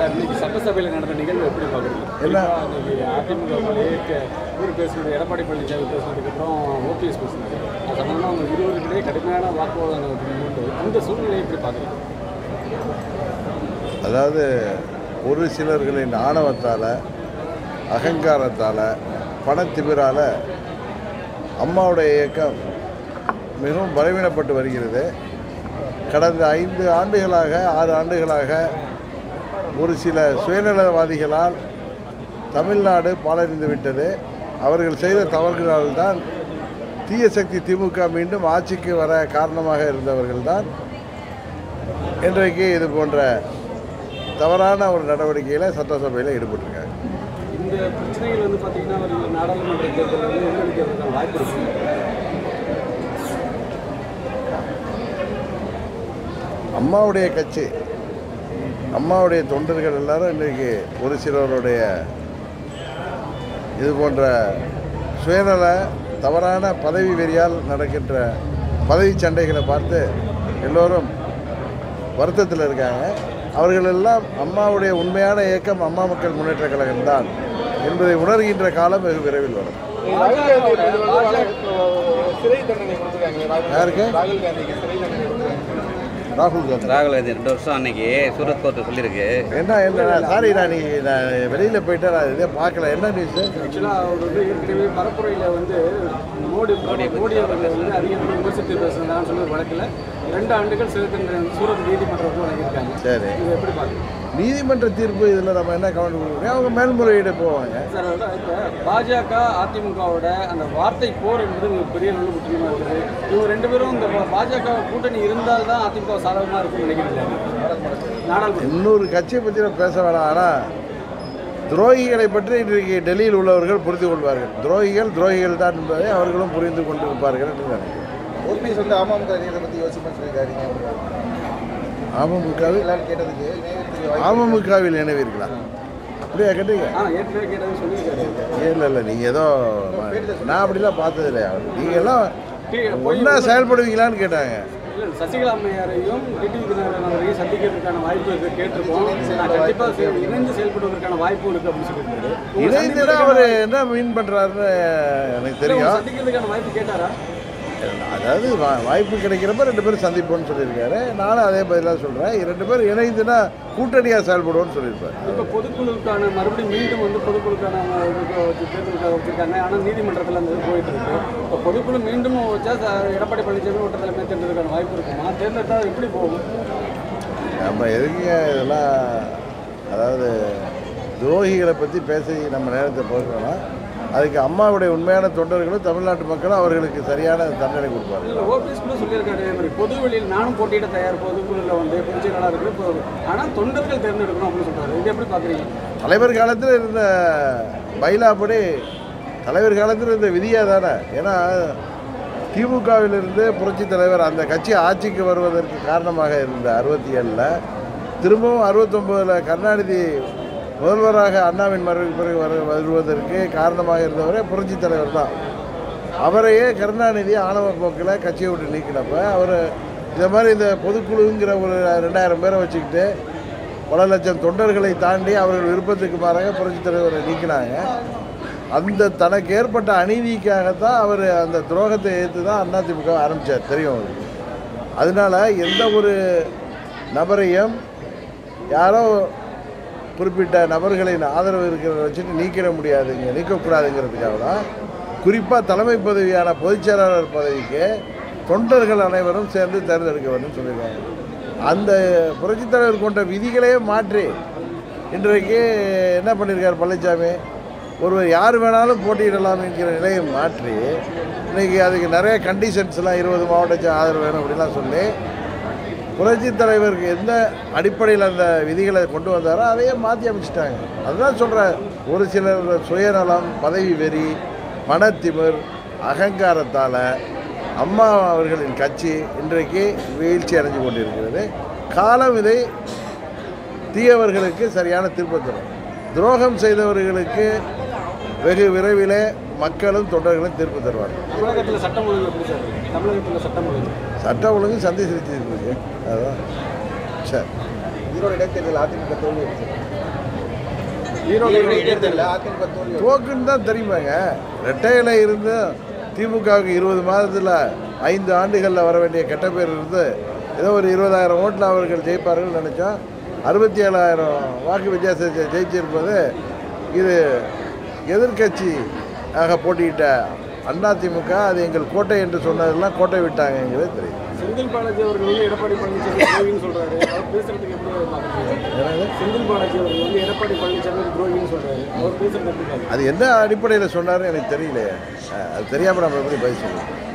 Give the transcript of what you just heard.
இன்னைக்கு சட்டசபையில் நடந்த நிகழ்வு எப்படி பார்க்குறீங்க? இன்னைக்கு அதிமுக பேசுனது எடப்பாடி பழனிசாமி பேசுனதுக்கப்புறம் ஓபிஎஸ் பேசுனாரு. அது சம்பந்தமாக அவங்க இருவருக்கிடையே கடுமையான வாக்குவாதம் உண்டு. இந்த சூழ்நிலையை எப்படி பார்க்குறீங்க? அதாவது ஒரு சிலர்களின் ஆணவத்தால், அகங்காரத்தால், பணத்திமிரால் அம்மாவுடைய இயக்கம் மிகவும் பலவீனப்பட்டு வருகிறது. கடந்த 5 ஆண்டுகளாக 6 ஆண்டுகளாக ஒரு சில சுயநலவாதிகளால் தமிழ்நாடு பாழடைந்து விட்டது. அவர்கள் செய்த தவறுகளால் தான் தீய சக்தி திமுக மீண்டும் ஆட்சிக்கு வர காரணமாக இருந்தவர்கள்தான் இன்றைக்கு இது போன்ற தவறான ஒரு நடவடிக்கையில் சட்டசபையில் ஈடுபட்டிருக்காங்க. இந்த பிரச்சனைகள் வந்து பார்த்தீங்கன்னா நாடாளுமன்ற தேர்தலில் எதிர்க்கிறதுக்கான வாய்ப்பு இருக்கு. அம்மாவுடைய கட்சி, அம்மாவுடைய தொண்டர்கள் எல்லாரும் இன்றைக்கு ஒரு சிலருடைய இது போன்ற சுயநல தவறான பதவி வெறியால் நடக்கின்ற பதவி சண்டைகளை பார்த்து எல்லோரும் வருத்தத்தில் இருக்காங்க. அவர்களெல்லாம் அம்மாவுடைய உண்மையான இயக்கம் அம்மா மக்கள் முன்னேற்ற கழகம்தான் என்பதை உணர்கின்ற காலம் வெகு விரைவில் வரும். யாருக்கு? ராகுல் காந்தி 2 வருஷம் அன்னைக்கு சூரத் கோர்ட்டு சொல்லியிருக்கு. என்ன சாரி, நான் வெளியில் போயிட்டு நான் இதே பார்க்கல. என்ன நியூஸ்? ஆக்சுவலாக அவர் வந்து ஏற்கனவே பரப்புரையில் வந்து மோடி அவர்களை வந்து அதிகமாக விமர்சித்து பேசுனதான்னு சொல்லி ஒரு வழக்கில் 2 ஆண்டுகள் சிறை சூரத் நீதிமன்றத்தில் வழங்கியிருக்காங்க. சரி, இது எப்படி பார்க்குறீங்க? நீதிமன்ற தீர்ப்பு இதில் நம்ம என்ன கவனம் கொடுக்குறோம்? அவங்க மேல்முறையீடு போவாங்க சார். இப்போ பாஜக அதிமுகவோட அந்த வார்த்தை போர் என்பது பெரிய நல்ல முக்கியமாக இருக்குது. இவங்க 2 பேரும் இந்த பாஜக கூட்டணி இருந்தால்தான் அதிமுக சாதகமாக இருக்கும்னு நினைக்கிறேன். நாடாளுமன்ற இன்னொரு கட்சியை பற்றி நம்ம பேச வேணாம். ஆனால் துரோகிகளை பற்றி இன்றைக்கு டெல்லியில் உள்ளவர்கள் புரிந்து கொள்வார்கள். துரோகிகள் தான் என்பதை அவர்களும் புரிந்து கொண்டிருப்பார்கள் என்று நினைக்கிறேன். ஓபிஎஸ் வந்து அமமுக பற்றி யோசிப்பேன்னு சொல்லியிருக்காரு. அமமுகவில் இணைவீர்களா? அப்படியா கேட்டீங்க? இல்லை நீங்கள் ஏதோ நான் அப்படிலாம் பார்த்தது இல்லையா? நீங்கள் எல்லாம் ஒன்றா செயல்படுவீங்களான்னு கேட்டாங்க. சசிகலா அம்மையாரையும் டிடிவி தினகரன் அவரையும் சந்திக்கிறதுக்கான வாய்ப்பு கேட்டிருக்கோம். கண்டிப்பாக இணைந்து செயல்படுவதற்கான வாய்ப்பு இருக்கு அப்படின்னு சொல்லியிருக்காரு. இணைந்துனா அவர் என்ன மீன் பண்ணுறாருன்னு எனக்கு தெரியும். சந்திக்கிறதுக்கான வாய்ப்பு கேட்டாரா? அதாவது வாய்ப்பு கிடைக்கிறப்ப 2 பேரும் சந்திப்போன்னு சொல்லியிருக்காரு. நானும் அதே பதிலாக சொல்கிறேன். 2 பேர் இணைந்துனா கூட்டணியாக செயல்படுவோன்னு சொல்லியிருப்பார். இப்போ பொதுக்குழுக்கான மறுபடியும் மீண்டும் வந்து பொதுக்குழுக்கான தேர்தலுக்காக வச்சுருக்காங்க. ஆனால் நீதிமன்றத்தில் அந்த இது போயிட்டு இருக்கு. இப்போ பொதுக்குழு மீண்டும் வச்சா எடப்பாடி பழனிசாமி ஒட்ட தலைமை தேர்ந்ததுக்கான வாய்ப்பு இருக்குமா? தேர்ந்தெடுத்தால் எப்படி போகும்? நம்ம எதுக்குங்க இதெல்லாம், அதாவது துரோகிகளை பற்றி பேசி நம்ம நேரத்தை போகிறோம்னா அதுக்கு அம்மாவுடைய உண்மையான தொண்டர்களும் தமிழ்நாட்டு மக்களும் அவர்களுக்கு சரியான தண்டனை கொடுப்பார்கள். ஓபிஎஸ் கூட சொல்லியிருக்காரு, பொது வெளியில் நானும் போட்டியிட தயார், பொதுக்குழுவில் வந்து பொதுச் செயலாளர் இருக்கு, ஆனால் தொண்டர்கள் தேர்ந்தெடுக்கணும் அப்படின்னு சொல்றாரு. இது எப்படி பார்க்குறீங்க? தலைவர் காலத்தில் இருந்த பைலாப்படி தலைவர் காலத்தில் இருந்த விதியாக தானே. ஏன்னா திமுகவிலிருந்து புரட்சித் தலைவர் அந்த கட்சி ஆட்சிக்கு வருவதற்கு காரணமாக இருந்த 67ல் திரும்பவும் 69ல் கருணாநிதி முதல்வராக அண்ணாவின் மறைவுக்கு பிறகு வருவதற்கு காரணமாக இருந்தவரே புரட்சித் தலைவர் தான். அவரையே கருணாநிதி ஆணவ போக்கில் கட்சியை விட்டு நீக்கினப்ப அவர் இந்த மாதிரி இந்த பொதுக்குழுங்கிற ஒரு 2000 பேரை வச்சுக்கிட்டு பல லட்சம் தொண்டர்களை தாண்டி அவர்கள் விருப்பத்துக்கு மாறாக புரட்சித் தலைவரை நீக்கினாங்க. அந்த தனக்கு ஏற்பட்ட அநீதிக்காகத்தான் அவர் அந்த துரோகத்தை ஏற்று தான் அதிமுக ஆரம்பித்தார், தெரியும் அவருக்கு. அதனால் எந்த ஒரு நபரையும் யாரோ குறிப்பிட்ட நபர்களின் ஆதரவு இருக்கிறத வச்சுட்டு நீக்கக்கூடாதுங்கிறதுக்காக தான் குறிப்பாக தலைமை பதவியான பொதுச்செயலாளர் பதவிக்கு தொண்டர்கள் அனைவரும் சேர்ந்து தேர்ந்தெடுக்க வேண்டும் சொல்லியிருக்காங்க. அந்த புரட்சித் தலைவர் கொண்ட விதிகளையே மாற்றி இன்றைக்கு என்ன பண்ணியிருக்கார் பழனிசாமி, ஒருவர் யார் வேணாலும் போட்டியிடலாம் என்கிற நிலையை மாற்றி இன்றைக்கி அதுக்கு நிறைய கண்டிஷன்ஸ்லாம் 20 மாவட்ட ஆதரவு வேணும் அப்படிலாம் சொல்லி புரட்சித் தலைவருக்கு எந்த அடிப்படையில் அந்த விதிகளை கொண்டு வந்தாரோ அதையே மாற்றி அமைச்சிட்டாங்க. அதுதான் சொல்கிறேன், ஒரு சிலர் சுயநலம், பதவி வெறி, மனத்திமிர், அகங்காரத்தால் அம்மா அவர்களின் கட்சி இன்றைக்கு வீழ்ச்சி அடைஞ்சு கொண்டிருக்கிறது. காலம் இதை தீயவர்களுக்கு சரியான திருப்பம் தரும். துரோகம் செய்தவர்களுக்கு வெகு விரைவிலே மக்களும் தொண்டர்களும் தீர்ப்பு தருவார்கள். தமிழகத்தில் சட்டம் ஒழுங்கு எப்படி சார்? தமிழகத்தில் சட்டம் ஒழுங்கு சந்தி சிரிச்சிருக்கு. அதுதான் சார். ஈரோடு இடைத்தேர்தல் அதிமுக தோல்வி ஈரோடு இடைத்தேர்தலில் அதிமுக தோல்வி தோக்குன்னு தான் தெரியுமாங்க. ரெட்டையில இருந்து திமுகவுக்கு 20 மாதத்தில் 5 ஆண்டுகளில் வர வேண்டிய கெட்ட பேர் இருந்து ஏதோ ஒரு 20,000 ஓட்டில் அவர்கள் ஜெயிப்பார்கள் நினச்சோம். 67,000 வாக்கு வித்தியாசத்தை ஜெயிச்சிருப்பது இது எதிர்கட்சி ஆக போட்டியிட்ட அதிமுக அது எங்கள் கோட்டை என்று சொன்னதெல்லாம் கோட்டை விட்டாங்கிறது தெரியும். செந்தில் பாலாஜி அவர்கள் வந்து எடப்பாடி பழனிசாமி துரோகின்னு சொல்றாரு. அவர் பேசுறதுக்கு எப்படி பார்க்குறீங்க? செந்தில் பாலாஜி அவர்கள் வந்து எடப்பாடி பழனிசாமி துரோகின்னு சொல்றாரு. அவர் பேசுறது எப்படி? அது என்ன அடிப்படையில் சொன்னார்னு எனக்கு தெரியலையே. அது தெரியாமல் நம்ம எப்படி பதில் சொல்லுவோம்.